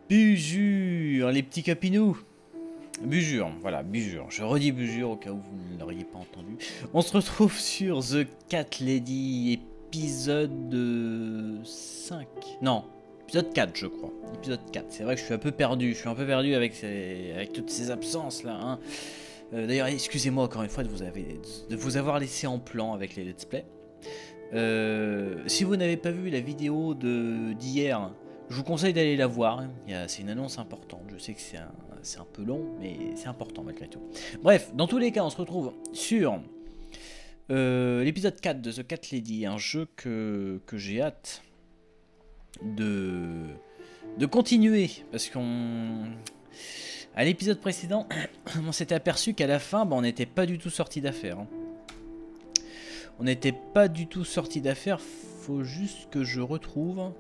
Bujure, les petits capinous. Bujure, voilà, Bujure. Je redis Bujure au cas où vous ne l'auriez pas entendu. On se retrouve sur The Cat Lady, épisode 5. Non, épisode 4, je crois. Épisode 4. C'est vrai que je suis un peu perdu. Je suis un peu perdu avec toutes ces absences là. Hein. D'ailleurs, excusez-moi encore une fois de vous avoir laissé en plan avec les let's play. Si vous n'avez pas vu la vidéo d'hier, je vous conseille d'aller la voir. C'est une annonce importante. Je sais que c'est un peu long, mais c'est important malgré tout. Bref, dans tous les cas, on se retrouve sur l'épisode 4 de The Cat Lady, un jeu que j'ai hâte de continuer, parce à l'épisode précédent, on s'était aperçu qu'à la fin, on n'était pas du tout sorti d'affaire. Hein. On n'était pas du tout sorti d'affaire. Faut juste que je retrouve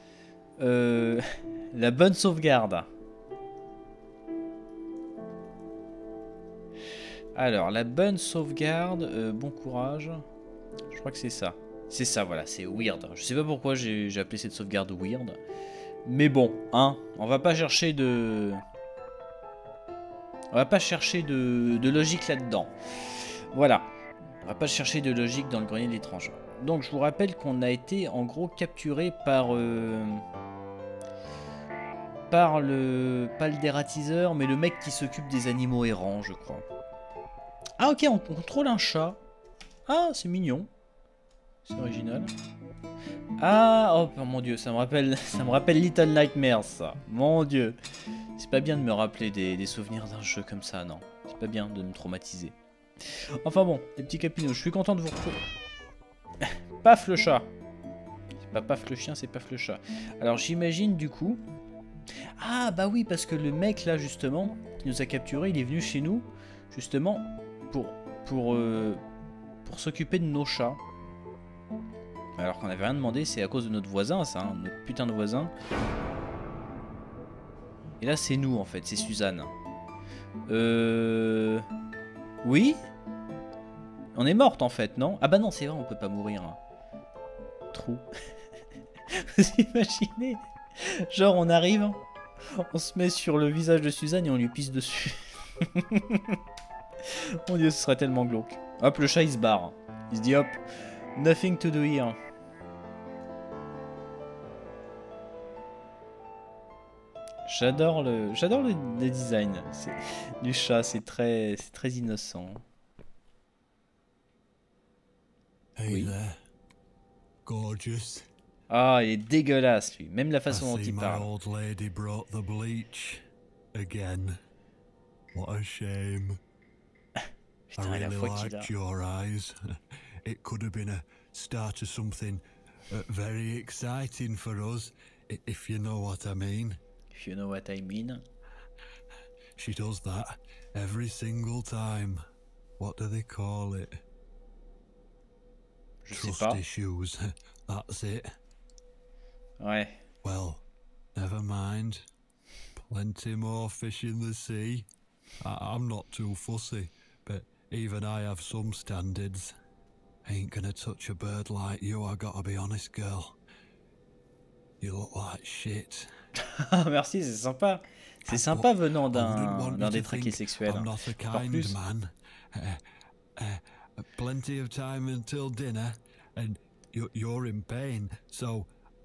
la bonne sauvegarde. Alors, la bonne sauvegarde, bon courage. Je crois que c'est ça. C'est ça, voilà, c'est weird. Je sais pas pourquoi j'ai appelé cette sauvegarde weird. Mais bon, hein, on va pas chercher de... On va pas chercher de logique là-dedans. Voilà. On va pas chercher de logique dans le grenier de l'étranger. Donc, je vous rappelle qu'on a été, en gros, capturé par... pas le dératiseur, mais le mec qui s'occupe des animaux errants, je crois. Ah ok, on contrôle un chat. Ah, c'est mignon. C'est original. Ah, oh mon dieu, ça me rappelle Little Nightmares, ça. Mon dieu. C'est pas bien de me rappeler des souvenirs d'un jeu comme ça, non. C'est pas bien de me traumatiser. Enfin bon, les petits capinous, je suis content de vous retrouver. Paf le chat. C'est pas paf le chien, c'est paf le chat. Alors j'imagine du coup... Ah bah oui, parce que le mec là justement, qui nous a capturés, il est venu chez nous, justement, pour s'occuper de nos chats. Alors qu'on avait rien demandé, c'est à cause de notre voisin ça, hein, notre putain de voisin. Et là c'est nous en fait, c'est Suzanne. Oui. On est morte en fait, non? Ah bah non, c'est vrai, on peut pas mourir. Hein. Trou. Vous imaginez? Genre on arrive, on se met sur le visage de Suzanne et on lui pisse dessus. Mon dieu, ce serait tellement glauque. Hop, le chat il se barre. Il se dit hop, nothing to do here. J'adore le design du chat, c'est très innocent. Hey oui. there, gorgeous. Ah, il est dégueulasse lui, même la façon dont il parle. My old lady brought the bleach again. What a shame. Putain, I really liked your eyes. It could have been a start of something very exciting for us, if you know what I mean. If you know what I mean. She does that every single time. What do they call it? Je sais pas. Trust issues. That's it. Ouais. Well, never mind. Plenty more fish in the sea. I'm not too fussy, but even I have some standards. Ain't gonna touch a bird like you, I gotta be honest, girl. You look like shit. Merci, c'est sympa. C'est sympa venant d'un détraqué sexuel. I'm not a kind man. Plenty of time until dinner, and you're in pain, so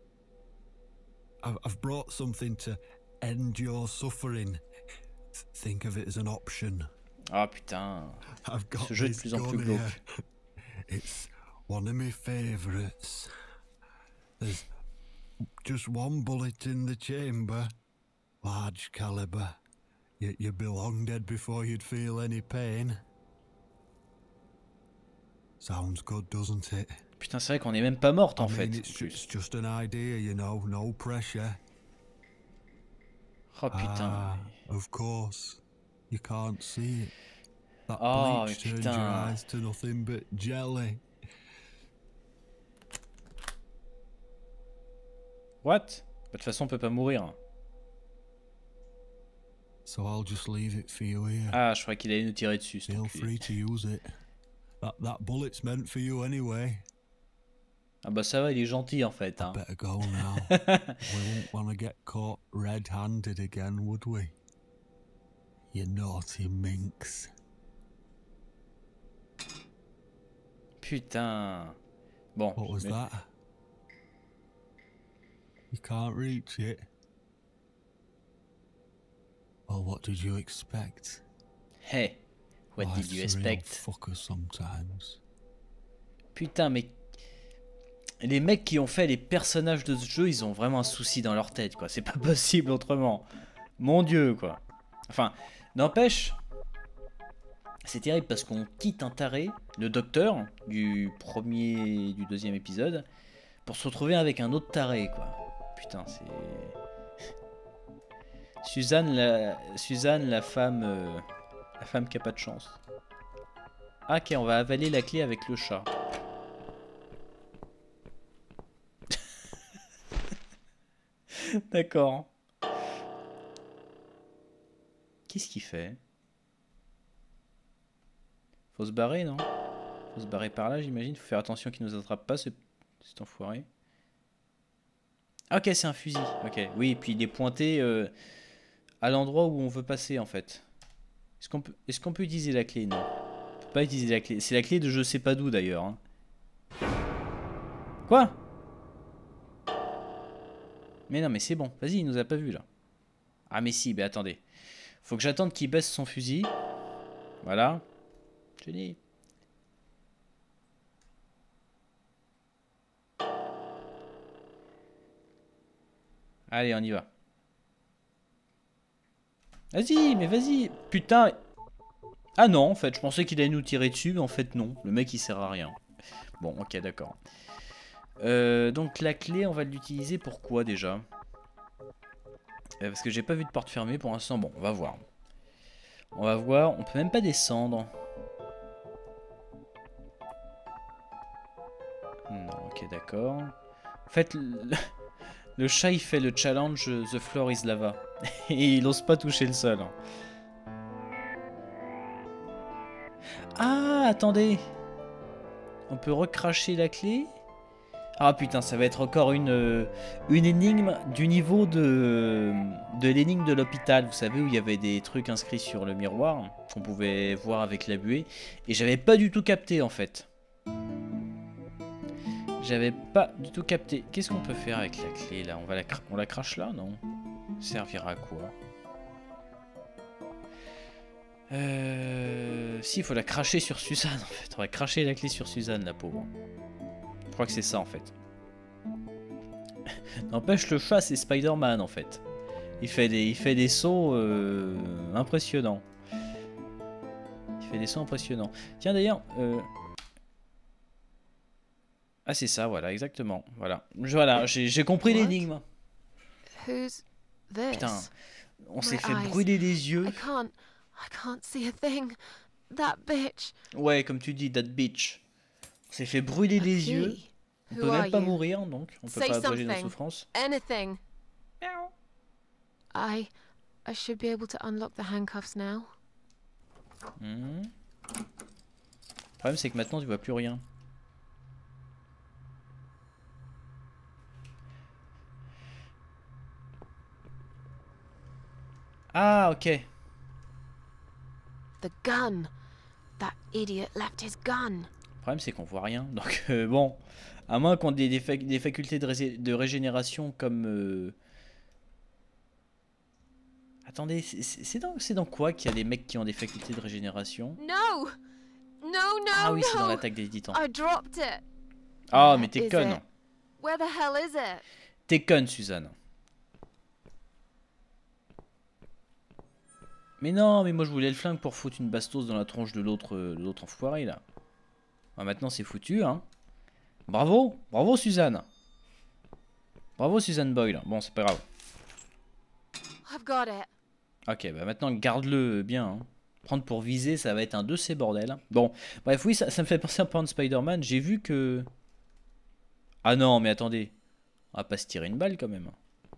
I've brought something to end your suffering. Think of it as an option. Ah putain. I've got Ce jeu est de plus en plus glauque. It's one of my favorites. There's just one bullet in the chamber. Large caliber. You belong dead before you'd feel any pain. Sounds good, doesn't it? Putain, c'est vrai qu'on est même pas morte en fait. It's just an idea, you know, no pressure. Oh putain. Of course. You can't see it. That bleach turned your eyes to nothing but jelly. What? De toute façon, on peut pas mourir. So I'll just leave it for you here. Ah, je crois qu'il allait nous tirer dessus. Feel free to use it. That bullet's meant for you anyway. Ah bah ça va, il est gentil en fait. I Hein. better go now. We won't want to get caught red-handed again, would we? You naughty minx. Putain. Bon. What was that? You can't reach it. Well, what did you expect? Hey, what did you Life's a real expect? fucker sometimes. Putain, mais les mecs qui ont fait les personnages de ce jeu, ils ont vraiment un souci dans leur tête, quoi. C'est pas possible autrement. Mon Dieu, quoi. Enfin, n'empêche, c'est terrible parce qu'on quitte un taré, le docteur, du deuxième épisode, pour se retrouver avec un autre taré, quoi. Putain, c'est... Suzanne, la femme qui a pas de chance. Ah, ok, on va avaler la clé avec le chat. D'accord. Qu'est-ce qu'il fait? Faut se barrer, non? Faut se barrer par là, j'imagine. Faut faire attention qu'il nous attrape pas, cet enfoiré. Ah, ok, c'est un fusil. Ok, oui, et puis il est pointé à l'endroit où on veut passer, en fait. Est-ce qu'on peut utiliser la clé? Non. On peut pas utiliser la clé. C'est la clé de je sais pas d'où, d'ailleurs. Hein. Quoi? Mais non, mais c'est bon. Vas-y, il nous a pas vu, là. Ah, mais si, mais attendez. Faut que j'attende qu'il baisse son fusil. Voilà. Génie. Allez, on y va. Vas-y, mais vas-y. Putain. Ah non, en fait, je pensais qu'il allait nous tirer dessus, mais en fait, non. Le mec, il sert à rien. Bon, ok, d'accord. Donc, la clé, on va l'utiliser pour quoi, déjà? Parce que j'ai pas vu de porte fermée pour l'instant. Bon, on va voir. On va voir. On peut même pas descendre. Non, ok, d'accord. En fait, le chat, il fait le challenge The Floor is Lava. Et il ose pas toucher le sol. Ah, attendez. On peut recracher la clé. Ah putain, ça va être encore une énigme du niveau de l'énigme de l'hôpital. Vous savez, où il y avait des trucs inscrits sur le miroir qu'on pouvait voir avec la buée. Et j'avais pas du tout capté, en fait. J'avais pas du tout capté. Qu'est-ce qu'on peut faire avec la clé, là? On la crache là, non? Servira à quoi? Si, il faut la cracher sur Suzanne, en fait. On va cracher la clé sur Suzanne, la pauvre. Je crois que c'est ça, en fait. N'empêche, le chat, c'est Spider-Man, en fait. Il fait des sauts impressionnants. Il fait des sauts impressionnants. Tiens, d'ailleurs... Ah, c'est ça, voilà, exactement. Voilà, j'ai compris l'énigme. Putain, on s'est fait brûler les yeux. I can't see a thing. That bitch. Ouais, comme tu dis, that bitch. On s'est fait brûler les yeux. On peut même pas mourir, donc on peut pas abréger nos souffrances. Anything. I should be able to unlock the handcuffs now. Le problème, c'est que maintenant, tu vois plus rien. Ah, ok. The gun. That idiot left his gun. Le problème, c'est qu'on voit rien. Donc, bon. À moins qu'on ait des facultés de régénération comme... Attendez, c'est dans quoi qu'il y a des mecs qui ont des facultés de régénération? No! No, no, Ah oui, c'est dans no! l'attaque des titans. I dropped it. Ah, mais t'es conne. Where the hell is it? T'es conne, Suzanne. Mais non, mais moi je voulais le flingue pour foutre une bastos dans la tronche de l'autre enfoiré, là. Ah, maintenant, c'est foutu, hein. Bravo, bravo, Suzanne. Bravo, Suzanne Boyle. Bon, c'est pas grave. I've got it. Ok, bah maintenant, garde-le bien, hein. Prendre pour viser, ça va être un de ces bordels. Bon, bref, oui, ça me fait penser à prendre Spider-Man. J'ai vu que... Ah non, mais attendez. On va pas se tirer une balle, quand même.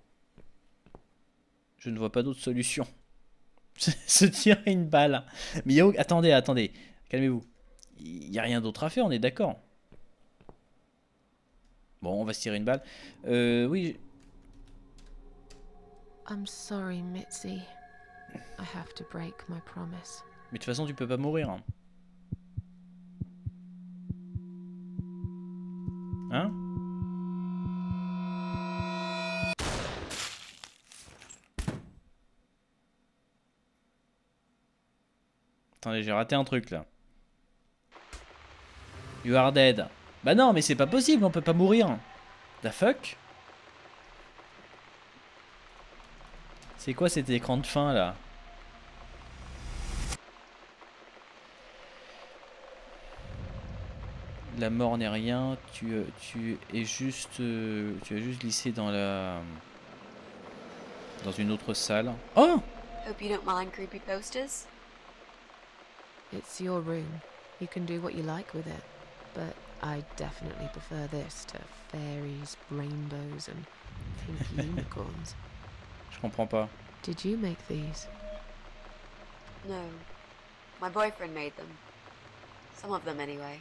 Je ne vois pas d'autre solution. Se tirer une balle. Mais attendez. Calmez-vous. Il n'y a rien d'autre à faire, on est d'accord. Bon, on va se tirer une balle. Oui. I'm sorry, Mitzi. I have to break my promise. Mais de toute façon, tu peux pas mourir. Hein? Hein? Attendez, j'ai raté un truc là. You are dead. Bah non, mais c'est pas possible, on peut pas mourir. The fuck? C'est quoi cet écran de fin là? La mort n'est rien, tu es juste tu as juste glissé dans une autre salle. Oh! Hope you don't mind creepy posters. It's your room. You can do what you like with it. But I definitely prefer this to fairies, rainbows, and pink unicorns. Je comprends pas. Did you make these? No. My boyfriend made them. Some of them, anyway.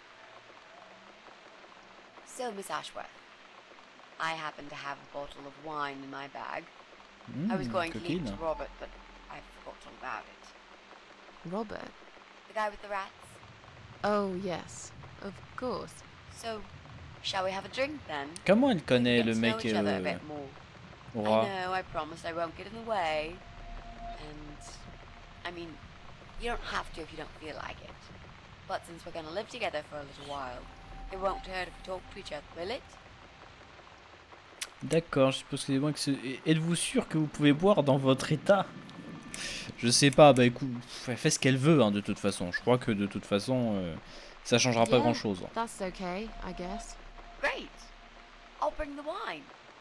So, Miss Ashworth, I happen to have a bottle of wine in my bag. I was going to leave it to Robert, but I forgot all about it. Robert? The guy with the rats? Oh, yes. Of course. So, shall we have a drink then? Comment elle connaît Get le to know mec each other a bit more. Aura? I know, I promised I won't get in the way. And, I mean, you don't have to if you don't feel like it. But since we're going to live together for a little while, it won't hurt if we talk to each other, will it? D'accord, je suppose que c'est bon que êtes-vous sûr que vous pouvez boire dans votre état? Je sais pas, bah écoute, elle fait ce qu'elle veut hein, de toute façon. Je crois que de toute façon, ça changera pas grand chose. That's okay, I guess. Great! I'll bring the wine.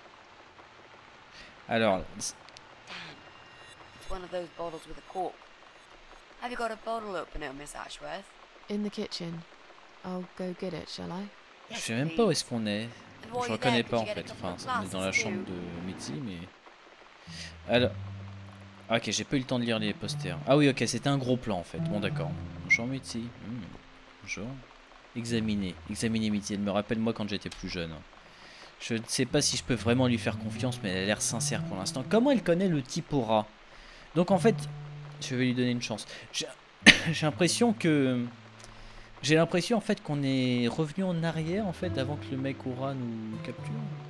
Alors, Damn. It's one of those bottles with a cork. Have you got a bottle opener, Miss Ashworth? In the kitchen. I'll go get it, shall I? je sais même pas où est-ce qu'on est. Je reconnais pas en fait. Enfin, on est dans la chambre de Mitzi, mais. Alors. Ok, j'ai pas eu le temps de lire les posters. Ah oui, ok, c'était un gros plan en fait. Bon, d'accord. Bonjour Mitzi. Bonjour. Examiner. Examiner Mitzi. Elle me rappelle moi quand j'étais plus jeune. Je ne sais pas si je peux vraiment lui faire confiance, mais elle a l'air sincère pour l'instant. Comment elle connaît le type aura? Donc en fait, je vais lui donner une chance. J'ai l'impression que. J'ai l'impression en fait qu'on est revenu en arrière en fait avant que le mec aura nous capture.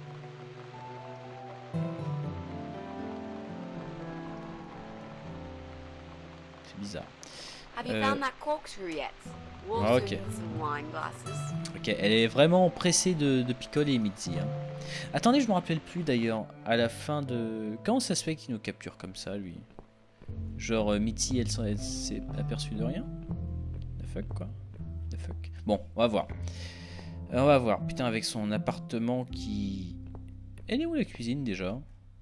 C'est bizarre. Have you found that corkscrew yet? We'll Ah, soon ok. need some wine glasses. Ok, elle est vraiment pressée de picoler Mitzi. Hein. Attendez, je me rappelle plus d'ailleurs à la fin de. Comment ça se fait qu'il nous capture comme ça lui? Genre Mitzi elle s'est aperçue de rien? The fuck quoi? The fuck. Bon, on va voir. On va voir. Putain, avec son appartement qui. Elle est où la cuisine déjà?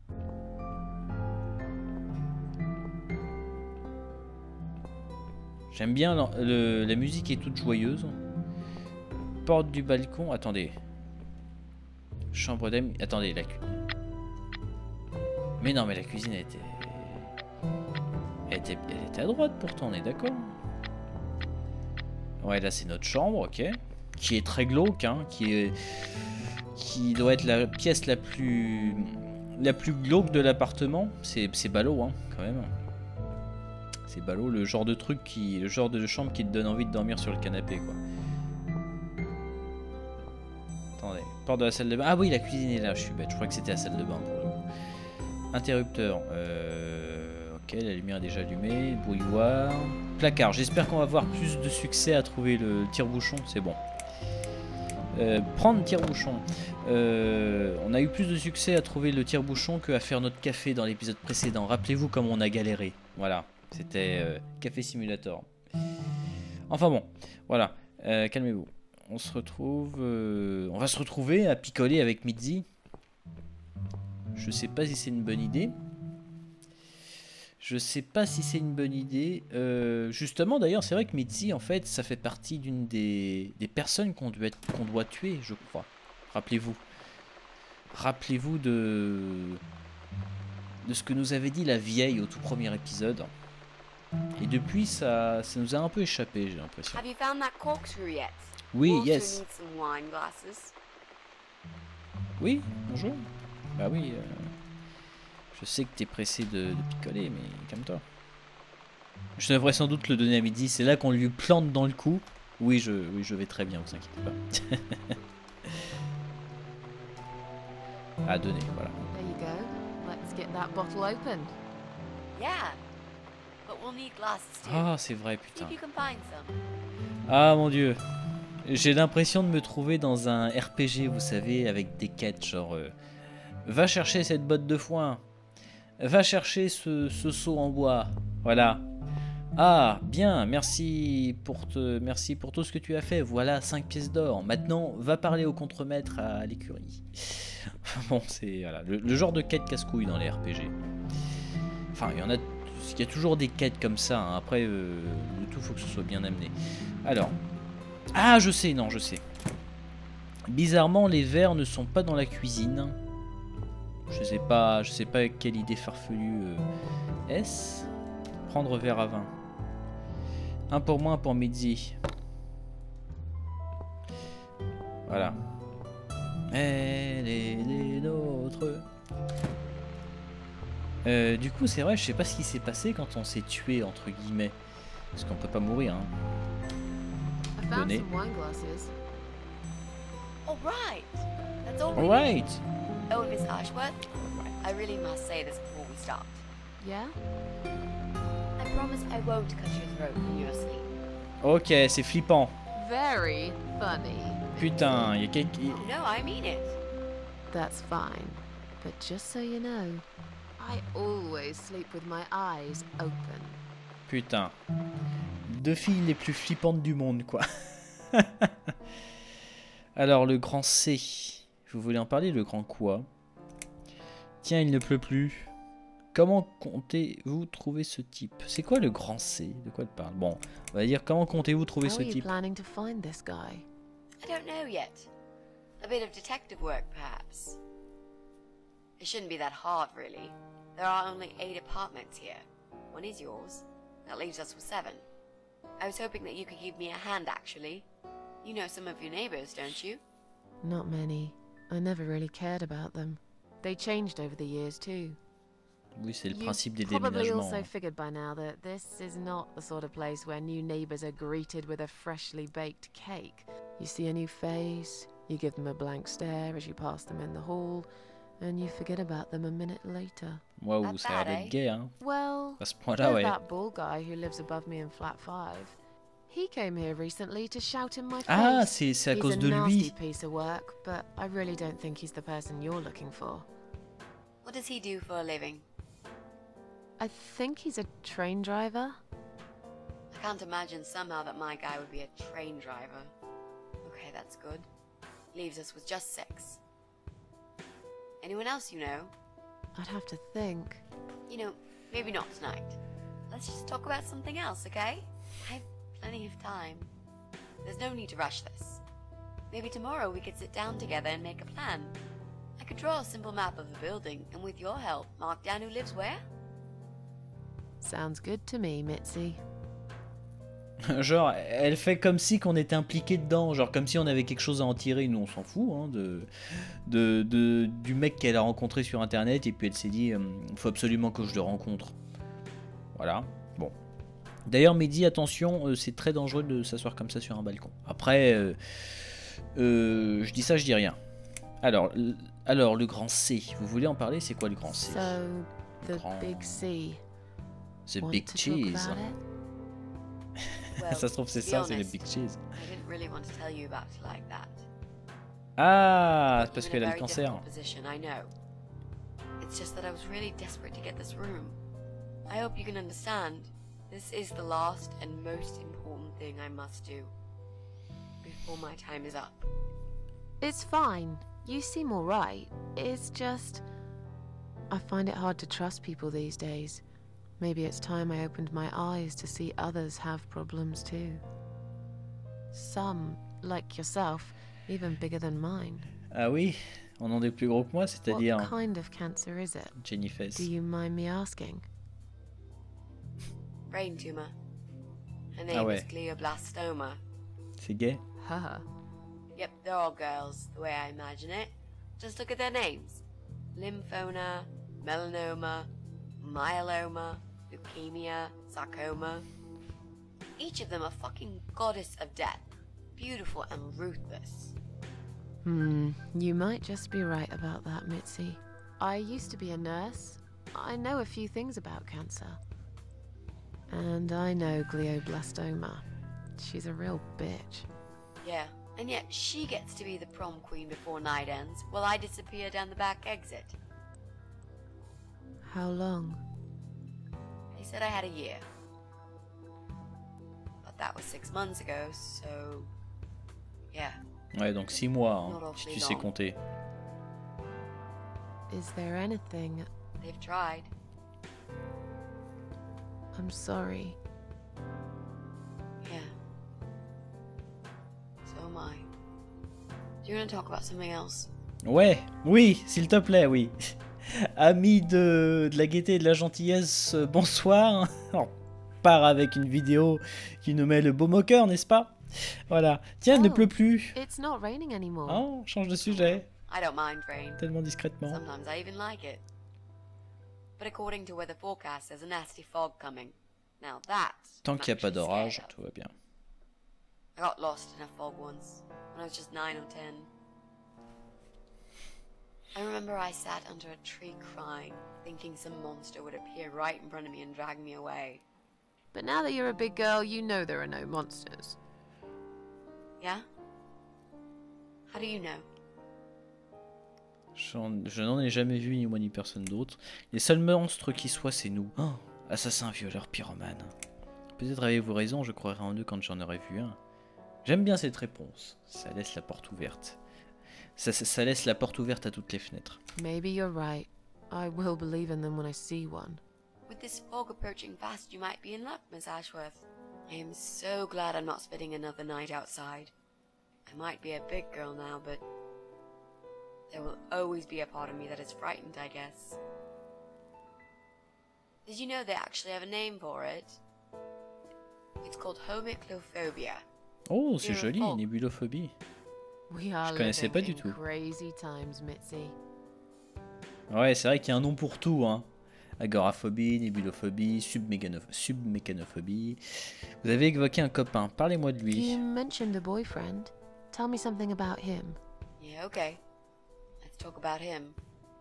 J'aime bien la musique est toute joyeuse. Porte du balcon. Attendez. Chambre d'amis. Attendez, la cuisine. Mais non, mais la cuisine elle était à droite pourtant, on est d'accord. Ouais, là c'est notre chambre, ok. Qui est très glauque, hein. Qui doit être la pièce la plus glauque de l'appartement. C'est ballot, hein, quand même. C'est ballot, le genre de chambre qui te donne envie de dormir sur le canapé, quoi. Attendez, porte de la salle de bain. Ah oui, la cuisine est là, je suis bête. Je crois que c'était la salle de bain pour le coup. Interrupteur. Ok, la lumière est déjà allumée. Bouilloire. Placard. J'espère qu'on va avoir plus de succès à trouver le tire-bouchon. C'est bon. Prendre tire-bouchon. On a eu plus de succès à trouver le tire-bouchon qu'à faire notre café dans l'épisode précédent. Rappelez-vous comme on a galéré. Voilà. C'était Café Simulator. Enfin bon. Voilà. Calmez-vous. On se retrouve. On va se retrouver à picoler avec Mitzi. Je sais pas si c'est une bonne idée. Je sais pas si c'est une bonne idée. Justement, d'ailleurs, c'est vrai que Mitzi, en fait, ça fait partie d'une des personnes qu'on doit tuer, je crois. Rappelez-vous. Rappelez-vous de ce que nous avait dit la vieille au tout premier épisode. Et depuis, ça nous a un peu échappé, j'ai l'impression. Have you found that corkscrew yet? Oui, We'll yes. soon need some wine glasses. Oui, bonjour. Bah oui, je sais que t'es pressé de picoler, mais calme-toi. Je devrais sans doute le donner à midi, c'est là qu'on lui plante dans le cou. Oui, je vais très bien, vous inquiétez pas. À donner, voilà. There you go. Let's get that bottle opened. Yeah. But we'll need glasses too. Ah, c'est vrai, See putain. if you can find some. Ah, mon Dieu. J'ai l'impression de me trouver dans un RPG, vous savez, avec des quêtes, genre... va chercher cette botte de foin. Va chercher ce seau en bois. Voilà. Ah, bien, merci pour tout ce que tu as fait. Voilà, 5 pièces d'or. Maintenant, va parler au contremaître à l'écurie. Bon, c'est voilà, le genre de quête casse-couille dans les RPG. Enfin, il y a toujours des quêtes comme ça. Hein. Après, le tout, faut que ce soit bien amené. Alors. Ah, je sais, non, je sais. Bizarrement, les verres ne sont pas dans la cuisine. Je sais pas quelle idée farfelue est-ce. Prendre verre à vin. Un pour moi, un pour midi. Voilà. Elle est des nôtres. Du coup, c'est vrai, je sais pas ce qui s'est passé quand on s'est tué, entre guillemets. Parce qu'on peut pas mourir, hein. I found Donné. some wine glasses. All right. That's all. Alright. Oh, Miss Ashworth, I really must say this before we start. Yeah? I promise I won't cut your throat when you're asleep. Ok, c'est flippant. Very funny. Putain, il y a quelqu'un... No, I mean it. That's fine. But just so you know, I always sleep with my eyes open. Putain. Deux filles les plus flippantes du monde, quoi. Alors, le grand C. Vous voulez en parler, le grand quoi? Tiens, il ne pleut plus. Comment comptez-vous trouver ce type? C'est quoi le grand C? De quoi elle parle? Bon, on va dire comment comptez-vous trouver How ce are you type? planning to find this guy? I don't know yet. A bit of detective work, perhaps. It shouldn't be that hard, really. There are only 8 apartments here. One is yours. That leaves us with 7. I was hoping that you could give me a hand, actually. You know some of your neighbors, don't you? Not many. I never really cared about them. They changed over the years too. Oui, c'est le You principe des probably déménagements. also Hein. figured by now that this is not the sort of place where new neighbors are greeted with a freshly baked cake. You see a new face, you give them a blank stare as you pass them in the hall, and you forget about them a minute later. Waouh, Not ça a l'air bad, d'être eh? gay, hein. Well, À ce point-là, there's ouais. that ball guy who lives above me in flat 5. He came here recently to shout in my Ah, face. c'est à He's cause a de nasty lui. piece of work, but I really don't think he's the person you're looking for. What does he do for a living? I think he's a train driver. I can't imagine somehow that my guy would be a train driver. Okay, that's good. Leaves us with just 6. Anyone else you know? I'd have to think. You know, maybe not tonight. Let's just talk about something else, okay? I have plenty of time. There's no need to rush this. Maybe tomorrow we could sit down together and make a plan. I could draw a simple map of the building, and with your help, mark down who lives where. Sounds good to me, Mitzi. Genre, elle fait comme si qu'on était impliqué dedans, genre comme si on avait quelque chose à en tirer. Nous, on s'en fout hein, du mec qu'elle a rencontré sur internet, et puis elle s'est dit, il faut absolument que je le rencontre. Voilà, bon. D'ailleurs, Mehdi, attention, c'est très dangereux de s'asseoir comme ça sur un balcon. Après, je dis ça, je dis rien. Alors, le grand C, vous voulez en parler? C'est quoi le grand C? So, the Grand- big C. The Want Big to talk Cheese. about it? Well, Ça se trouve, c'est to be ça, c'est le honest, Big Cheese. I didn't really want to tell you about it like that. Ah, Put parce you in qu'elle a a le very cancer. difficult position, I know. It's just that I was really desperate to get this room. I hope you can understand. This is the last and most important thing I must do before my time is up. It's fine. You seem alright. It's just... I find it hard to trust people these days. Maybe it's time I opened my eyes to see others have problems too. Some, like yourself, even bigger than mine. Ah oui, on en est plus gros que moi, What c'est-à-dire kind of cancer is it? Jenny Fess. Do you mind me asking? Brain tumor. Her name Ah is ouais. glioblastoma. C'est gay? Haha. Yep, they're all girls, the way I imagine it. Just look at their names. Lymphoma, melanoma, myeloma, leukemia, sarcoma. Each of them a fucking goddess of death. Beautiful and ruthless. You might just be right about that, Mitzi. I used to be a nurse. I know a few things about cancer. And I know glioblastoma. She's a real bitch. Yeah, and yet she gets to be the prom queen before night ends, while I disappear down the back exit. How long? They said I had a year. But that was 6 months ago, so... yeah. Ouais, donc 6 mois, hein, si tu sais compter. Is there anything... They've tried. I'm sorry. Yeah. So am I. Do you want to talk about something else? Ouais, oui, s'il te plaît, oui. Amis de la gaieté et de la gentillesse, bonsoir. On part avec une vidéo qui nous met le baume au cœur, n'est-ce pas? Voilà. Tiens, il ne pleut plus. It's not raining anymore. Oh, on change de sujet. I don't mind rain. Tellement discrètement. Sometimes I even like it. But according to weather forecast, there's a nasty fog coming. Now that's... Tant qu'il n'y a pas actually d'orage, scared of. tout va bien. I got lost in a fog once, when I was just 9 or 10. I remember I sat under a tree crying, thinking some monster would appear right in front of me and drag me away. But now that you're a big girl, you know there are no monsters. Yeah? How do you know? Je n'en ai jamais vu ni moi ni personne d'autre. Les seuls monstres qui soient, c'est nous. Oh, assassin, violeur, pyromane. Peut-être avez-vous raison, je croirais en eux quand j'en aurais vu un. J'aime bien cette réponse. Ça laisse la porte ouverte. Ça laisse la porte ouverte à toutes les fenêtres. Maybe you're right. I will believe in them when I see one. With this fog approaching fast, you might be in luck, Miss Ashworth. I am so glad I'm not spending another night outside. I might be a big girl now, but there will always be a part of me that is frightened, I guess. Did you know they actually have a name for it? It's called homiclophobia. Oh, c'est joli, nébulophobie. We are Je connaissais pas living du in tout. crazy times, Mitzi. Ouais, c'est vrai qu'il y a un nom pour tout, hein. Agoraphobie, nébulophobie, submécanophobie. Vous avez évoqué un copain, parlez-moi de You lui. mentioned a boyfriend. Tell me something about him. Yeah, okay. Let's talk about him.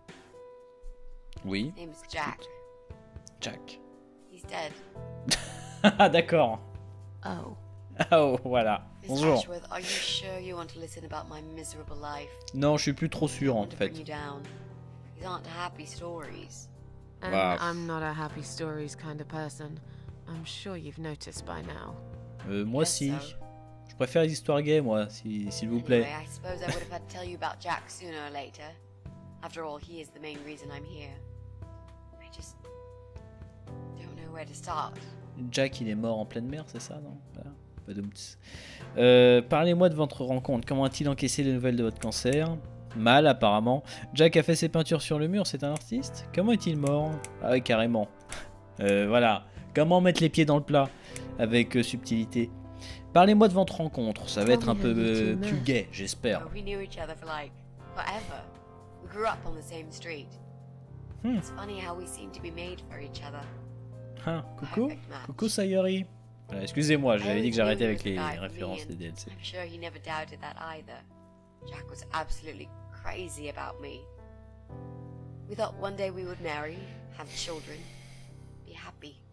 Oui, His name is Jack. Jack. He's dead. Ah, d'accord. Oh. Oh, voilà. Miss Bonjour. Ashworth, are you sure you want to listen about my miserable life? Non, je suis plus trop sûr, en To bring fait. you down. These aren't happy stories. And Wow. I'm not a happy stories kind of person. I'm sure you've noticed by now. Moi, Yes, si. so. Je préfère les histoires gays, moi, s'il vous plaît. Anyway, I suppose I would have had to tell you about Jack sooner or later. After all, he is the main reason I'm here. I just don't know where to start. Jack, il est mort en pleine mer, c'est ça, non? Voilà. Badumts. Parlez-moi de votre rencontre. Comment a-t-il encaissé les nouvelles de votre cancer? Mal, apparemment. Jack a fait ses peintures sur le mur, c'est un artiste? Comment est-il mort? Ah oui, carrément. Voilà. Comment mettre les pieds dans le plat? Avec subtilité. Parlez-moi de votre rencontre. Ça va être un peu plus gai, j'espère. Oh, we knew each other for like forever. We grew up on the same street. Hmm. It's funny how we seem to be made for each other. Hein, coucou? Perfect match. Coucou Sayori. Voilà, excusez-moi, j'avais I dit que always j'arrêtais knew avec he was les the guy for me, références des and DLC. I'm sure he never doubted that either. Jack was absolutely crazy about me. We thought one day we would marry, have children, be happy.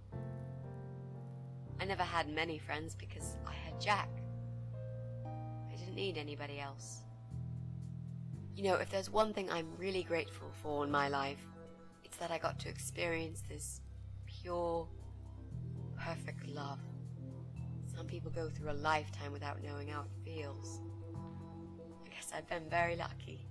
I never had many friends because I had Jack. I didn't need anybody else. You know, if there's one thing I'm really grateful for in my life, it's that I got to experience this pure, perfect love. Some people go through a lifetime without knowing how it feels. I guess I've been very lucky.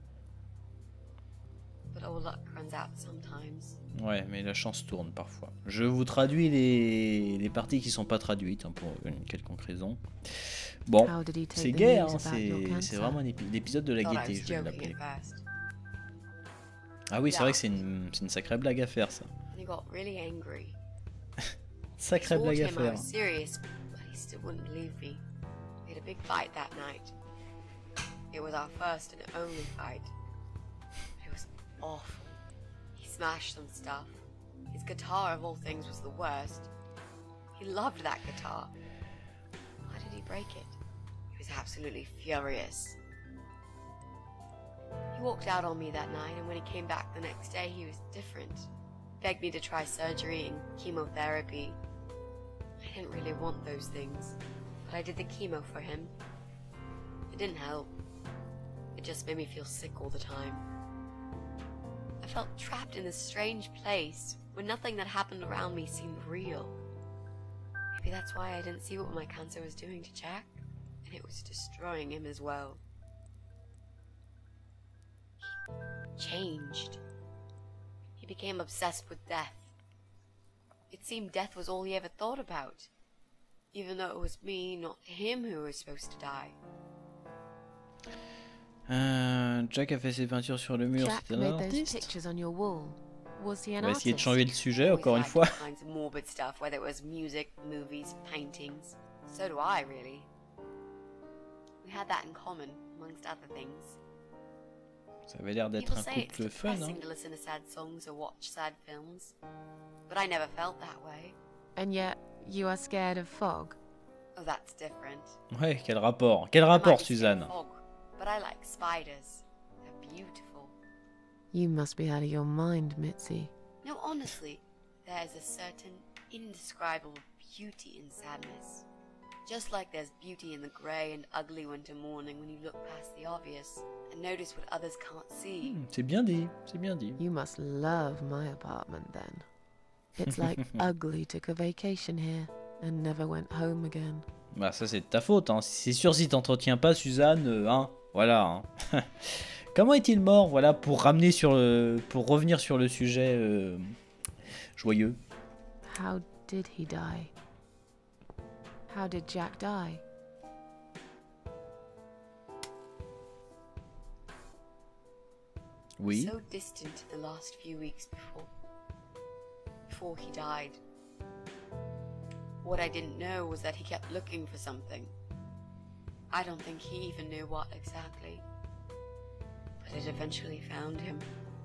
But all luck runs out sometimes. Ouais, mais la chance tourne parfois. Je vous traduis les parties qui sont pas traduites, hein, pour une quelconque raison. Bon, How did he take c'est the gay, news hein, about your c'est cancer? vraiment l'épisode de la Thought I gaieté, was je vais joking l'appeler. at first. Ah oui, c'est vrai que c'est une sacrée blague à faire, ça. And he got really angry. I Sacrée told blague à him I faire. was serious, but he still wouldn't believe me. We had a big fight that night. It was our first and only fight. It was awful. He smashed some stuff. His guitar, of all things, was the worst. He loved that guitar. Why did he break it? He was absolutely furious. He walked out on me that night, and when he came back the next day, he was different. Begged me to try surgery and chemotherapy. I didn't really want those things, but I did the chemo for him. It didn't help. It just made me feel sick all the time. I felt trapped in this strange place where nothing that happened around me seemed real. Maybe that's why I didn't see what my cancer was doing to Jack, and it was destroying him as well. He changed. He became obsessed with death. It seemed death was all he ever thought about, even though it was me, not him, who was supposed to die. Jack a fait ses peintures sur le mur, Jack c'était un made those artiste. pictures on your wall. Was he On an va essayer de artist? changer le sujet Always encore une liked fois. all kinds of morbid stuff, whether it was music, movies, paintings. So do I, really. We had that in common, amongst other things. Ça avait l'air d'être People un say it's couple fun, hein. depressing to listen to sad songs or watch sad films, but I never felt that way. And yet, you are scared of fog? Oh, that's different. Ouais, quel rapport? Quel I might rapport, be scared Suzanne? of fog, but I like spiders. They're beautiful. You must be out of your mind, Mitzi. No, honestly, there's a certain indescribable beauty in sadness. Just like there's beauty in the grey and ugly winter morning when you look past the obvious and notice what others can't see. C'est bien dit, c'est bien dit. You must love my apartment then. It's like Ugly took a vacation here and never went home again. Bah ça c'est de ta faute, hein. C'est sûr si t'entretiens pas Suzanne, hein. Voilà. Hein. Comment est-il mort? Voilà, pour ramener sur le, pour revenir sur le sujet joyeux. How did he die? How did Jack die? Oui. So distant the last few weeks before he died. What I didn't know was that he kept looking for something. I don't think he even knew what exactly. But it eventually found him.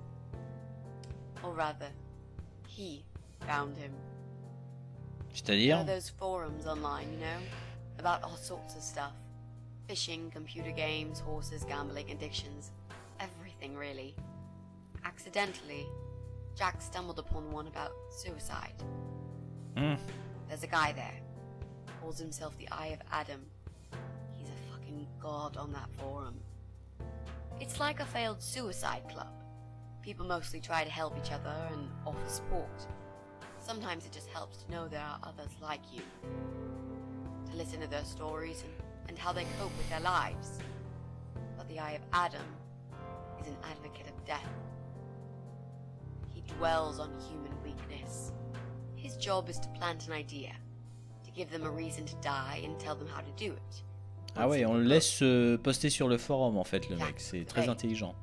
Or rather, he found him. There C'est-à-dire? are those forums online, you know, about all sorts of stuff. Fishing, computer games, horses, gambling, addictions. Everything, really. Accidentally, Jack stumbled upon one about suicide. Hmm. There's a guy there. Calls himself the Eye of Adam. He's a fucking god on that forum. It's like a failed suicide club. People mostly try to help each other and offer support. Sometimes it just helps to know there are others like you. To listen to their stories and how they cope with their lives. But the Eye of Adam is an advocate of death. He dwells on human weakness. His job is to plant an idea, to give them a reason to die and tell them how to do it. Ah ouais, on le laisse poster sur le forum en fait, le mec. C'est très intelligent.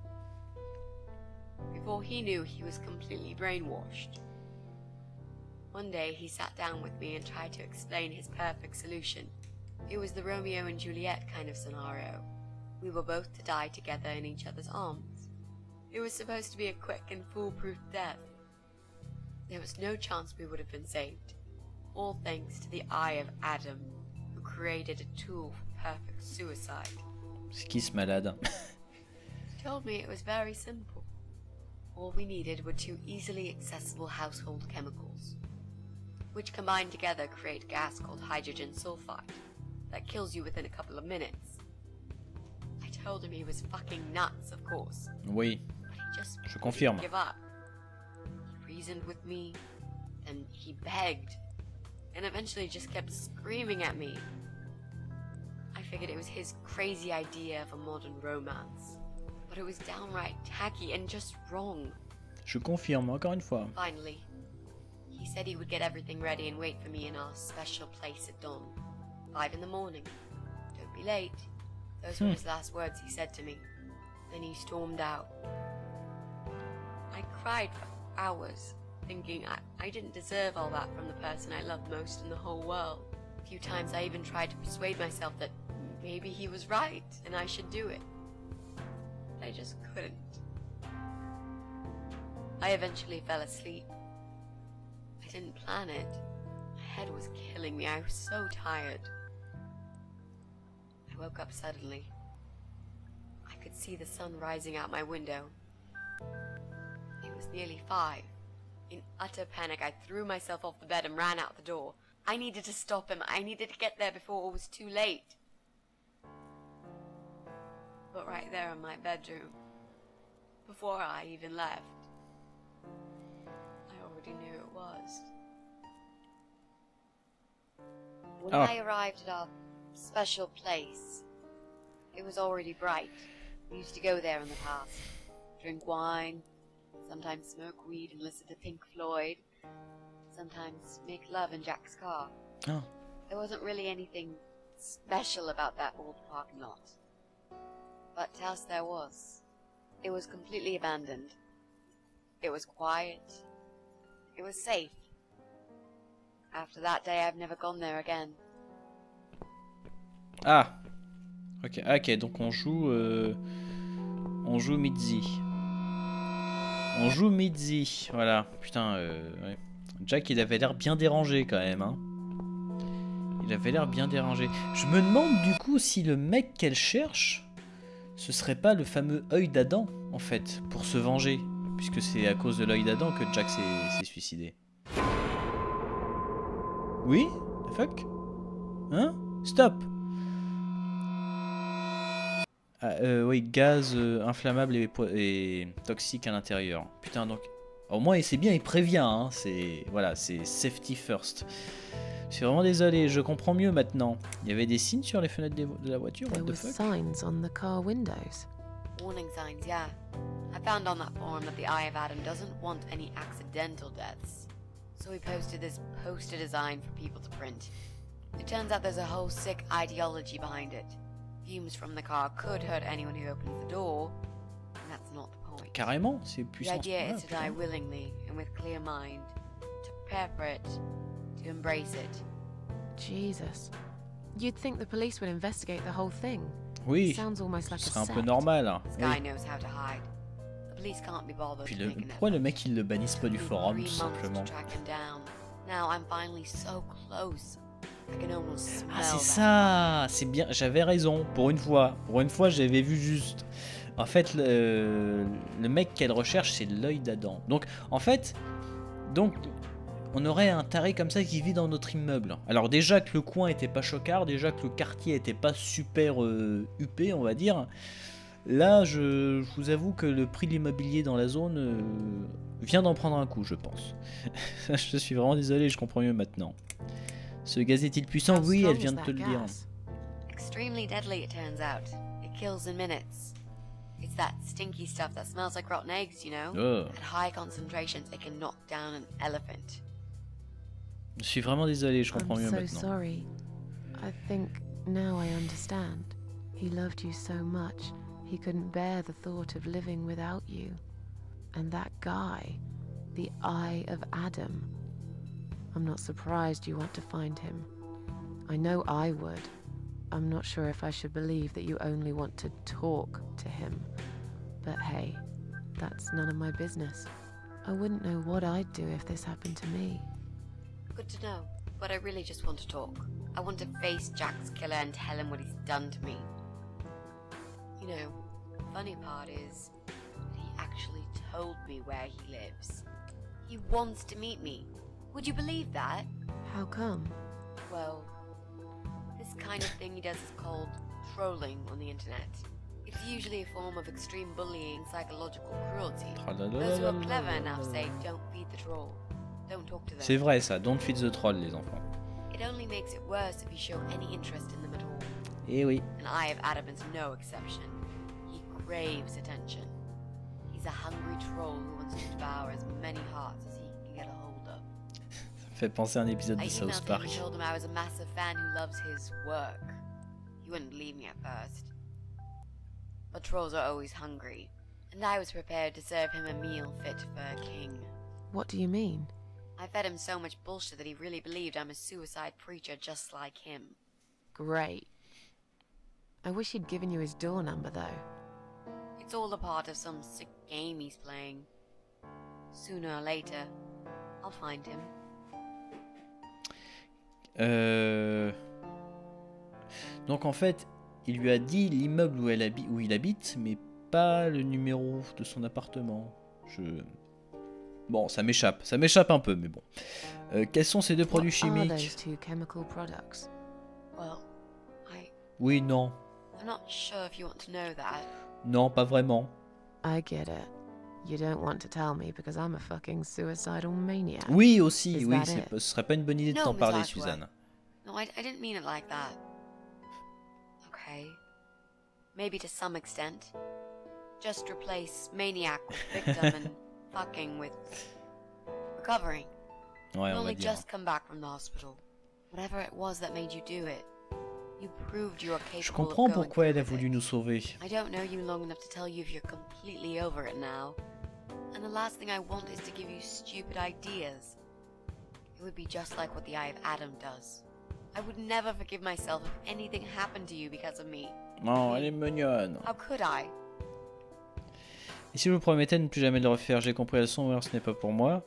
Before he knew, he was completely brainwashed. One day, he sat down with me and tried to explain his perfect solution. It was the Romeo and Juliet kind of scenario. We were both to die together in each other's arms. It was supposed to be a quick and foolproof death. There was no chance we would have been saved. All thanks to the Eye of Adam, who created a tool for perfect suicide. C'est qui ce malade? He told me it was very simple. All we needed were 2 easily accessible household chemicals, which combined together create a gas called hydrogen sulfide that kills you within a couple of minutes. I told him he was fucking nuts, of course, Oui, but he just je confirme. didn't give up. He reasoned with me, then he begged, and eventually just kept screaming at me. I figured it was his crazy idea of a modern romance, but it was downright tacky and just wrong. Je confirme, encore une fois. Finally, he said he would get everything ready and wait for me in our special place at dawn. 5 in the morning. Don't be late. Those were his last words he said to me. Then he stormed out. I cried for hours, thinking I didn't deserve all that from the person I loved most in the whole world. A few times I even tried to persuade myself that maybe he was right and I should do it. I just couldn't. I eventually fell asleep. I didn't plan it. My head was killing me. I was so tired. I woke up suddenly. I could see the sun rising out my window. It was nearly 5. In utter panic, I threw myself off the bed and ran out the door. I needed to stop him. I needed to get there before it was too late. But right there in my bedroom, before I even left, I already knew it was. When I arrived at our special place, it was already bright. We used to go there in the past, drink wine, sometimes smoke weed and listen to Pink Floyd, sometimes make love in Jack's car. Oh. There wasn't really anything special about that old parking lot. But to us there was. It was completely abandoned. It was quiet. It was safe. After that day, I've never gone there again. Ah. Ok, donc on joue Mitzi. On joue Mitzi, voilà. Putain, ouais. Jack, il avait l'air bien dérangé quand même, hein. Il avait l'air bien dérangé. Je me demande du coup si le mec qu'elle cherche, ce serait pas le fameux œil d'Adam, en fait, pour se venger. Puisque c'est à cause de l'œil d'Adam que Jack s'est suicidé. Oui? The fuck? Hein? Stop! Ah, oui, gaz inflammable et toxique à l'intérieur. Putain, donc... Au moins, c'est bien, il prévient, hein. C'est... Voilà, c'est safety first. Je suis vraiment désolé, je comprends mieux maintenant. Il y avait des signes sur les fenêtres de la voiture? What There the were fuck? signs on the car windows. Warning signs, yeah. I found on that forum that the Eye of Adam doesn't want any accidental deaths. So we posted this poster design for people to print. It turns out there's a whole sick ideology behind it. Fumes from the car could hurt anyone who opens the door, and that's not the point. Carrément, c'est The puissant. idea is to die willingly and with clear mind, to prepare for it, to embrace it. Jesus. You'd think the police would investigate the whole thing. Oui, Sounds almost like ce a serait un peu set. normal. Hein. This Oui. guy knows how to hide. The police can't be bothered Puis to make an pourquoi effort. le mec il le bannisse pas du Took me forum 3 tout months simplement? to track him down. Now I'm finally so close. I can almost smell Ah c'est that. ça, c'est bien, j'avais raison, pour une fois j'avais vu juste. En fait le mec qu'elle recherche c'est l'œil d'Adam. Donc en fait, on aurait un taré comme ça qui vit dans notre immeuble. Alors déjà que le coin était pas chocard, déjà que le quartier était pas super huppé on va dire. Là je vous avoue que le prix de l'immobilier dans la zone vient d'en prendre un coup je pense. Je suis vraiment désolé, je comprends mieux maintenant. Ce gaz est-il puissant? How Oui, strong elle vient is de that te le dire. gas? Extremely deadly, it turns out. It kills in minutes. It's that stinky stuff that smells like rotten eggs, you know? Oh. At high concentrations, it can knock down an elephant. Je suis vraiment désolé, je comprends I'm mieux so maintenant. sorry. I think now I understand. He loved you so much, he couldn't bear the thought of living without you. And that guy, the Eye of Adam. I'm not surprised you want to find him. I know I would. I'm not sure if I should believe that you only want to talk to him. But hey, that's none of my business. I wouldn't know what I'd do if this happened to me. Good to know, but I really just want to talk. I want to face Jack's killer and tell him what he's done to me. You know, the funny part is that he actually told me where he lives. He wants to meet me. Would you believe that? How come? Well, this kind of thing he does is called trolling on the internet. It's usually a form of extreme bullying, psychological cruelty. Those who are clever enough say, don't feed the troll. Don't talk to them. C'est vrai ça, don't feed the troll les enfants. It only makes it worse if you show any interest in them at all. Eh oui. And Eye of Adam is no exception. He craves attention. He's a hungry troll who wants to devour as many hearts as he can get a hold of. Ça me fait penser à un épisode I de South emailed him Park. and told him I was a massive fan who loves his work. He wouldn't believe me at first. But trolls are always hungry, and I was prepared to serve him a meal fit for a king. What do you mean? I fed him so much bullshit that he really believed I'm a suicide preacher just like him. Great. I wish he'd given you his door number, though. It's It's all a part of some sick game he's playing. Sooner or later, I'll find him. Donc en fait, il lui a dit l'immeuble où il habite, mais pas le numéro de son appartement. Bon, ça m'échappe un peu, mais bon. Quels sont ces deux produits What are chimiques? those two chemical products? Well, Oui, non. I'm not sure if you want to know that. Non, pas vraiment. I get it. You don't want to tell me because I'm a fucking suicidal maniac. Oui, aussi, Is oui, that it? ce serait pas une bonne idée de No, t'en Miss parler, Ashworth. Suzanne. No, I didn't mean it like that. Okay. Maybe to some extent. Just replace maniac with victim and fucking with recovering. Ouais, You on va only dire. just come back from the hospital. Whatever it was that made you do it, you proved you were capable Je of comprends going pourquoi elle a through with voulu it. nous sauver. I don't know you long enough to tell you if you're completely over it now. And the last thing I want is to give you stupid ideas. It would be just like what the Eye of Adam does. I would never forgive myself if anything happened to you because of me. Non, elle est mignonne. How could I? Et si je vous promettais de ne plus jamais le refaire, j'ai compris la leçon, alors ce n'est pas pour moi.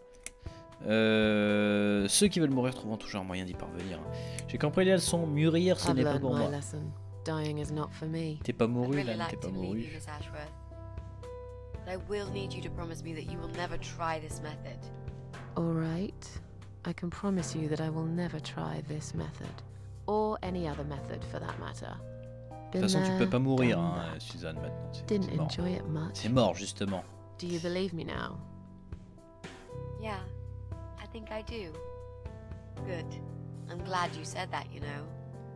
Ceux qui veulent mourir trouvent toujours un moyen d'y parvenir. J'ai compris la leçon, mûrir ce I've n'est pas learned pour my moi. lesson. Dying is not for me. T'es pas I'd mouru, really là, like t'es pas to leave you, mouru. Miss Ashworth. But I will need you to promise me that you will never try this method. All right. I can promise you that I will never try this method. Or any other method for that matter. De toute façon, tu peux pas mourir, hein, Suzanne, maintenant. Didn't C'est mort. enjoy it much. C'est mort, justement. Do you believe me now? Yeah, I think I do. Good. I'm glad you said that, you know.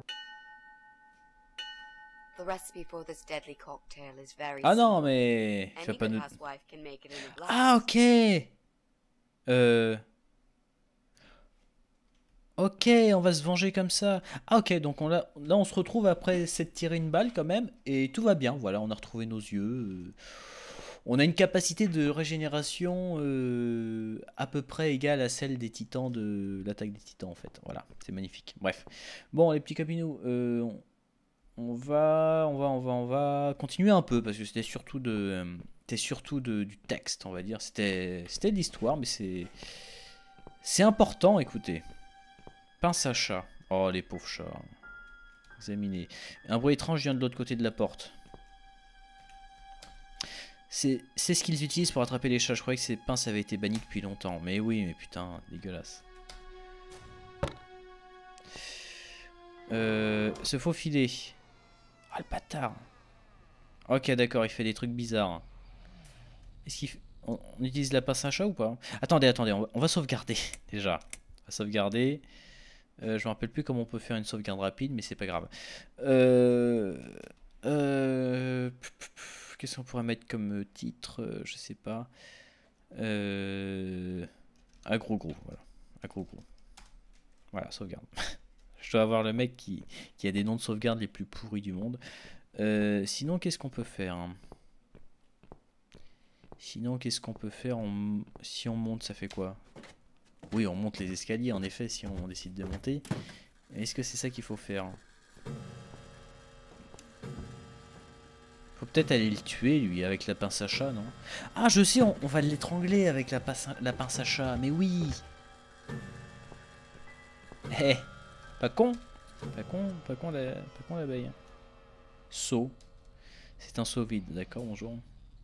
The recipe for this deadly cocktail is very Ah simple. non, mais... Tu vas Any pas good nous... housewife can make it in a glass. Ah, ok. Ok, on va se venger comme ça. Ah, ok, donc là, on se retrouve après s'être tiré une balle quand même, et tout va bien. Voilà, on a retrouvé nos yeux. On a une capacité de régénération à peu près égale à celle des titans de l'attaque des titans, en fait. Voilà, c'est magnifique. Bref. Bon, les petits capinous, on va continuer un peu, parce que c'était surtout du texte, on va dire. C'était de l'histoire, mais c'est important, écoutez. Pince à chat. Oh, les pauvres chats. Examinez. Un bruit étrange vient de l'autre côté de la porte. C'est ce qu'ils utilisent pour attraper les chats. Je croyais que ces pinces avaient été bannies depuis longtemps. Mais oui, mais putain, dégueulasse. Se faufiler. Ah, le bâtard. Ok, d'accord, il fait des trucs bizarres. Est-ce qu'il on utilise la pince à chat ou pas? Attendez, on va sauvegarder déjà. On va sauvegarder. Je me rappelle plus comment on peut faire une sauvegarde rapide, mais c'est pas grave. Qu'est-ce qu'on pourrait mettre comme titre? Je sais pas. Agro voilà. Agro. Voilà, sauvegarde. Je dois avoir le mec qui a des noms de sauvegarde les plus pourris du monde. Sinon, qu'est-ce qu'on peut faire? Sinon, qu'est-ce qu'on peut faire? Si on monte, ça fait quoi? Oui, on monte les escaliers, en effet, si on décide de monter. Est-ce que c'est ça qu'il faut faire? Faut peut-être aller le tuer, lui, avec la pince à chat, non? Ah, je sais, on va l'étrangler avec la pince à chat, mais oui! Eh, pas con! Pas con l'abeille. Seau. C'est un seau vide, d'accord, bonjour.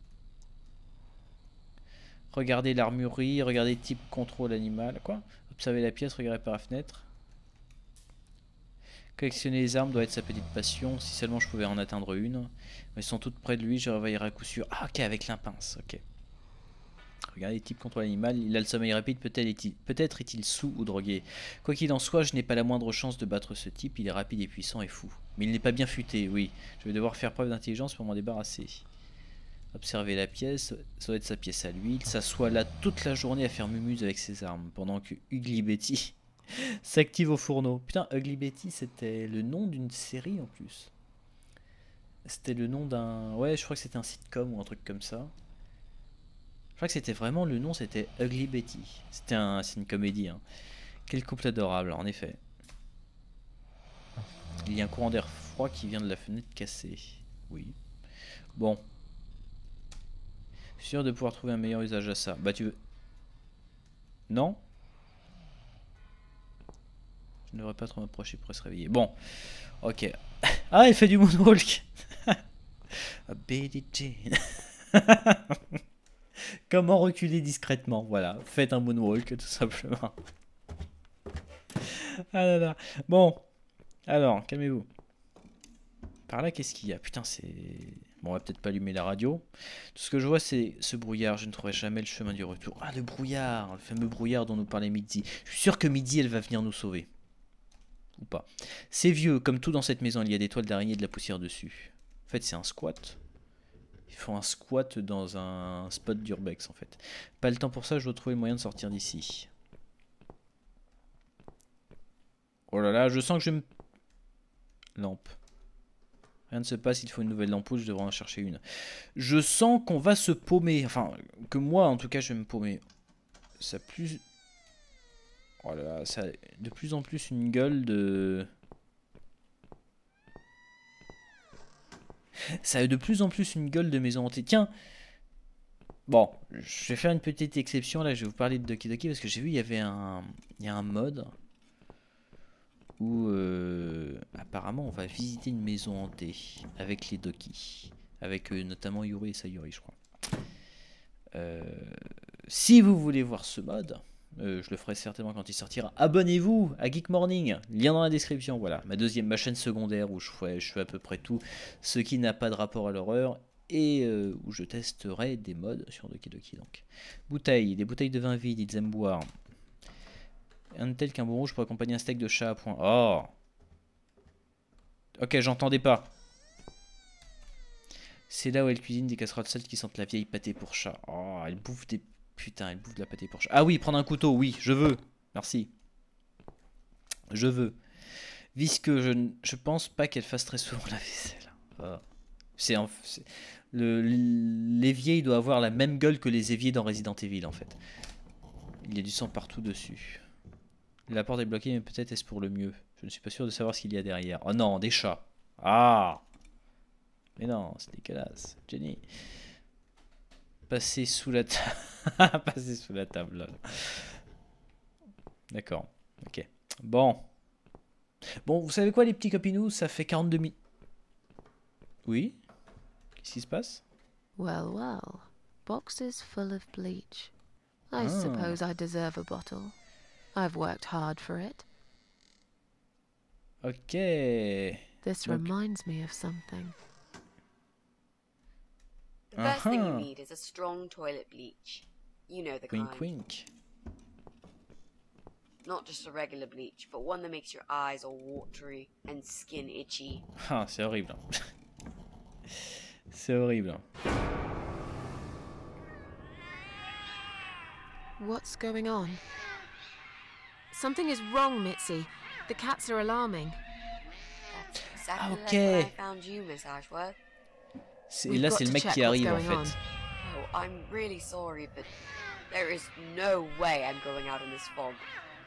Regardez l'armurerie, regardez type contrôle animal. Quoi? Observez la pièce, regardez par la fenêtre. Collectionner les armes doit être sa petite passion. Si seulement je pouvais en atteindre une. Elles sont toutes près de lui, je réveillerai à coup sûr. Ah, ok, avec l'impince, ok. Regardez type contrôle animal. Il a le sommeil rapide, peut-être est-il sous ou drogué. Quoi qu'il en soit, je n'ai pas la moindre chance de battre ce type. Il est rapide et puissant et fou. Mais il n'est pas bien futé, oui. Je vais devoir faire preuve d'intelligence pour m'en débarrasser. Observez la pièce, ça doit être sa pièce à lui. Il s'assoit là toute la journée à faire mumuse avec ses armes, pendant que Ugly Betty s'active au fourneau. Putain, Ugly Betty, c'était le nom d'une série en plus. C'était le nom d'un... Ouais, je crois que c'était un sitcom ou un truc comme ça. Je crois que c'était vraiment le nom, c'était Ugly Betty. C'est une comédie. Hein. Quel couple adorable, en effet. Il y a un courant d'air froid qui vient de la fenêtre cassée. Oui. Bon. Sûr de pouvoir trouver un meilleur usage à ça. Bah tu veux... Non? Je ne devrais pas trop m'approcher pour se réveiller. Bon, ok. Ah, il fait du moonwalk. Billie Jean. Comment reculer discrètement? Voilà, faites un moonwalk tout simplement. Ah là là. Bon, alors, calmez-vous. Par là, qu'est-ce qu'il y a? Putain, c'est... Bon, on va peut-être pas allumer la radio. Tout ce que je vois, c'est ce brouillard. Je ne trouverai jamais le chemin du retour. Ah, le brouillard, le fameux brouillard dont nous parlait Midi. Je suis sûr que Midi, elle va venir nous sauver. Ou pas. C'est vieux, comme tout dans cette maison, il y a des toiles d'araignée et de la poussière dessus. En fait, c'est un squat. Ils font un squat dans un spot d'urbex, en fait. Pas le temps pour ça, je dois trouver le moyen de sortir d'ici. Oh là là, je sens que je me... Lampe. Rien ne se passe, il faut une nouvelle ampoule, je devrais en chercher une. Je sens qu'on va se paumer. Enfin, que moi, en tout cas, je vais me paumer. Ça plus... Oh là là, ça a de plus en plus une gueule de... Ça a de plus en plus une gueule de maison hantée. Tiens. Bon, je vais faire une petite exception. Là, je vais vous parler de Doki Doki parce que j'ai vu, il y avait un mode où apparemment on va visiter une maison hantée avec les Doki. Avec notamment Yuri et Sayuri, je crois. Si vous voulez voir ce mode, je le ferai certainement quand il sortira. Abonnez-vous à Geek Morning, lien dans la description. Voilà, ma chaîne secondaire où je fais à peu près tout ce qui n'a pas de rapport à l'horreur et où je testerai des modes sur Doki Doki. Donc, bouteilles, des bouteilles de vin vide, ils aiment boire. Un tel qu'un bon rouge pour accompagner un steak de chat à point. Oh, ok, j'entendais pas. C'est là où elle cuisine des casseroles sales qui sentent la vieille pâtée pour chat. Oh, elle bouffe des... Putain, elle bouffe de la pâtée pour chat. Ah oui, prendre un couteau, oui, je veux. Merci. Je veux. Puisque je pense pas qu'elle fasse très souvent la vaisselle. Oh. L'évier, il doit avoir la même gueule que les éviers dans Resident Evil, en fait. Il y a du sang partout dessus. La porte est bloquée, mais peut-être est-ce pour le mieux. Je ne suis pas sûr de savoir ce qu'il y a derrière. Oh non, des chats. Ah! Mais non, c'est dégueulasse. Jenny. Passer sous la table. Passer sous la table. D'accord. Ok. Bon. Bon, vous savez quoi, les petits copinous? Ça fait 42 minutes. Oui? Qu'est-ce qui se passe? Well, well. Boxes full of bleach. I suppose I deserve a bottle. I've worked hard for it. Ok. This reminds me of something. The first thing you need is a strong toilet bleach. You know the kind. Wink wink. Not just a regular bleach, but one that makes your eyes all watery and skin itchy. Ah, c'est horrible. C'est horrible. What's going on? Something is wrong, Mitzi. The cats are alarming. Exactly Ok. like when I found you, Miss Ashworth. Et là, c'est le mec qui arrive, en fait. Oh, I'm really sorry, but there is no way I'm going out in this fog.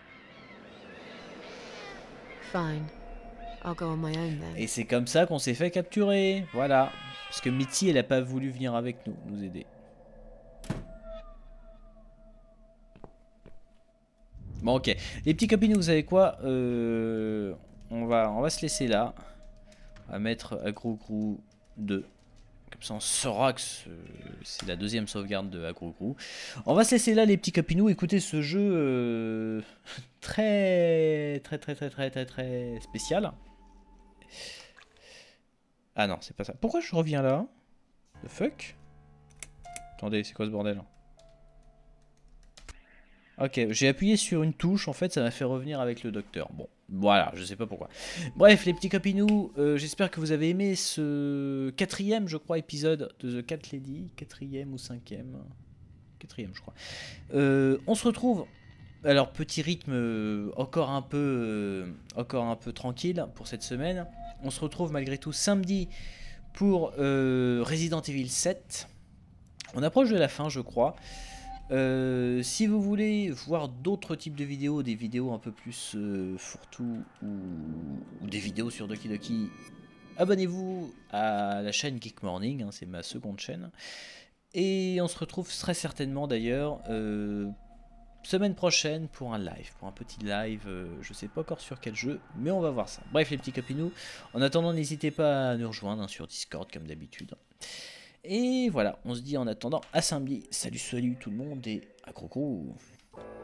Fine. I'll go on my own then. Et c'est comme ça qu'on s'est fait capturer. Voilà. Parce que Mitty, elle a pas voulu venir avec nous aider. Bon, ok. Les petits copines, vous savez quoi, on va se laisser là. On va mettre Agro-Grou 2. Comme ça, on saura que c'est la deuxième sauvegarde de Agro-Grou. On va se laisser là, les petits copinous. Écoutez, ce jeu très spécial. Ah non, c'est pas ça. Pourquoi je reviens là? The fuck? Attendez, c'est quoi ce bordel? Ok, j'ai appuyé sur une touche, en fait ça m'a fait revenir avec le docteur. Bon, voilà, je sais pas pourquoi. Bref, les petits copinous, j'espère que vous avez aimé ce 4e, je crois, épisode de The Cat Lady. 4e ou 5e? 4e, je crois. On se retrouve, alors petit rythme encore un peu tranquille pour cette semaine. On se retrouve malgré tout samedi pour Resident Evil 7. On approche de la fin, je crois. Si vous voulez voir d'autres types de vidéos, des vidéos un peu plus fourre-tout ou des vidéos sur Doki Doki, abonnez-vous à la chaîne Geek Morning, hein, c'est ma seconde chaîne. Et on se retrouve très certainement d'ailleurs semaine prochaine pour un live, pour un petit live, je sais pas encore sur quel jeu, mais on va voir ça. Bref les petits copinous, en attendant n'hésitez pas à nous rejoindre hein, sur Discord comme d'habitude. Et voilà, on se dit en attendant à samedi. Salut tout le monde et à gros.